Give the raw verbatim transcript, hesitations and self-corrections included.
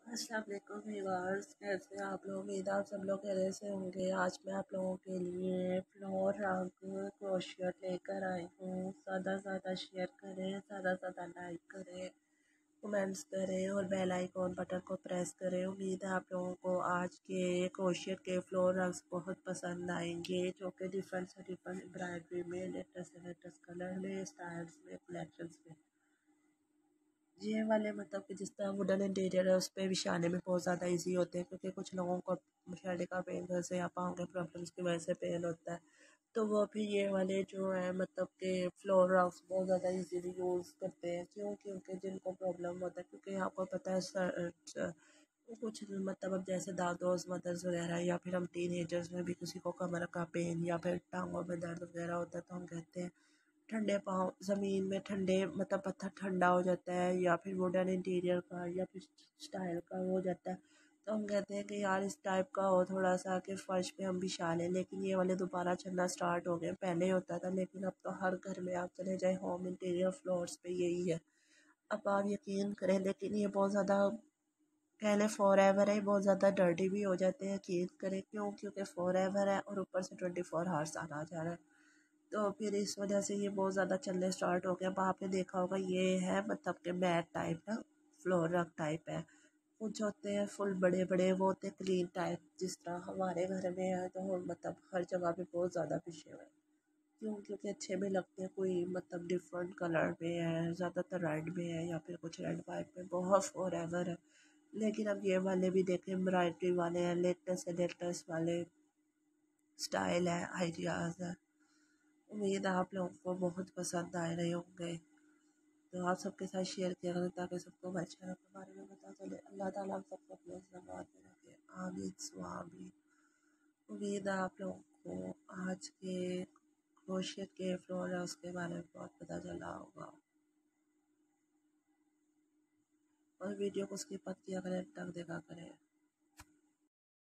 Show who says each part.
Speaker 1: अस्सलाम वालेकुम व्यूअर्स, कैसे आप लोग? उम्मीद है आप सब लोग खैरियत से होंगे। आज मैं आप लोगों के लिए फ्लोर रंग क्रोशियट लेकर आई हूँ। ज़्यादा ज़्यादा शेयर करें, ज़्यादा ज़्यादा लाइक करें, कमेंट्स करें और बेल आइकॉन बटन को प्रेस करें। उम्मीद है आप लोगों को आज के क्रोशियट के फ्लोर रंग्स बहुत पसंद आएंगे, जो कि डिफरेंट से डिफरेंट एम्ब्रॉयडरी में, लेटेस्ट से लेटेस्ट कलर में, स्टाइल्स में, कलेक्शंस में। ये वाले मतलब कि जिस तरह वुडन इंटीरियर है उस पर बिछाने में बहुत ज़्यादा इजी होते हैं, क्योंकि कुछ लोगों को मशाले का पेन जैसे या पाँव के प्रॉब्लम्स की वजह से पेन होता है, तो वो भी ये वाले जो है मतलब कि फ्लोर रफ्स बहुत ज़्यादा इजीली यूज़ करते हैं। क्यों? क्योंकि जिनको प्रॉब्लम होता है, क्योंकि आपको पता है सर, सर कुछ मतलब अब जैसे दादोस मदर्स वगैरह या फिर हम टीन एजर्स में भी किसी को कमर का पेन या फिर टांगों में दर्द वगैरह होता है, तो हम कहते हैं ठंडे पाँव ज़मीन में ठंडे मतलब पत्थर ठंडा हो जाता है, या फिर वुडन इंटीरियर का या फिर स्टाइल का हो जाता है, तो हम कहते हैं कि यार इस टाइप का हो थोड़ा सा कि फ़र्श पे हम बिछा लें। लेकिन ये वाले दोबारा चलना स्टार्ट हो गए। पहले होता था, लेकिन अब तो हर घर में आप चले जाए होम इंटीरियर फ्लोर्स पे यही है। अब आप यकीन करें, लेकिन ये बहुत ज़्यादा कह लें फॉर एवर है, बहुत ज़्यादा डर्टी भी हो जाते हैं। यकीन करें, क्यों? क्योंकि फॉर एवर है और ऊपर से ट्वेंटी फोर हावर्स आना जा रहा है, तो फिर इस वजह से ये बहुत ज़्यादा चलने स्टार्ट हो गया। अब आपने देखा होगा ये है मतलब कि मैट टाइप ना, फ्लोर रग टाइप है। कुछ होते हैं फुल बड़े बड़े, वो होते हैं क्लीन टाइप, जिस तरह हमारे घर में है, तो हम मतलब हर जगह पे बहुत ज़्यादा पिछे हुए हैं। क्यों? क्योंकि अच्छे भी लगते हैं। कोई मतलब डिफरेंट कलर में है, ज़्यादातर रेड में है या फिर कुछ रेड वाइट में, बहुत फॉर एवर है। लेकिन अब ये वाले भी देखें, एम्ब्रॉयडरी वाले हैं, लेटेस्ट से लेटेस्ट वाले स्टाइल है, आइडियाज़ है। उम्मीद है आप लोगों को बहुत पसंद आ रहे होंगे, तो आप सबके साथ शेयर किया करें ताकि सबको हमारे चैनल के बारे में पता चले। अल्लाह ताला आप सबको अपने ज़मात में रखे, आमीन सुमा आमीन। उम्मीद है आप लोगों को आज के क्रोशियट के फ्लोर है उसके बारे में बहुत पता चला होगा, और वीडियो को स्किप मत किया करें, तक देखा करें।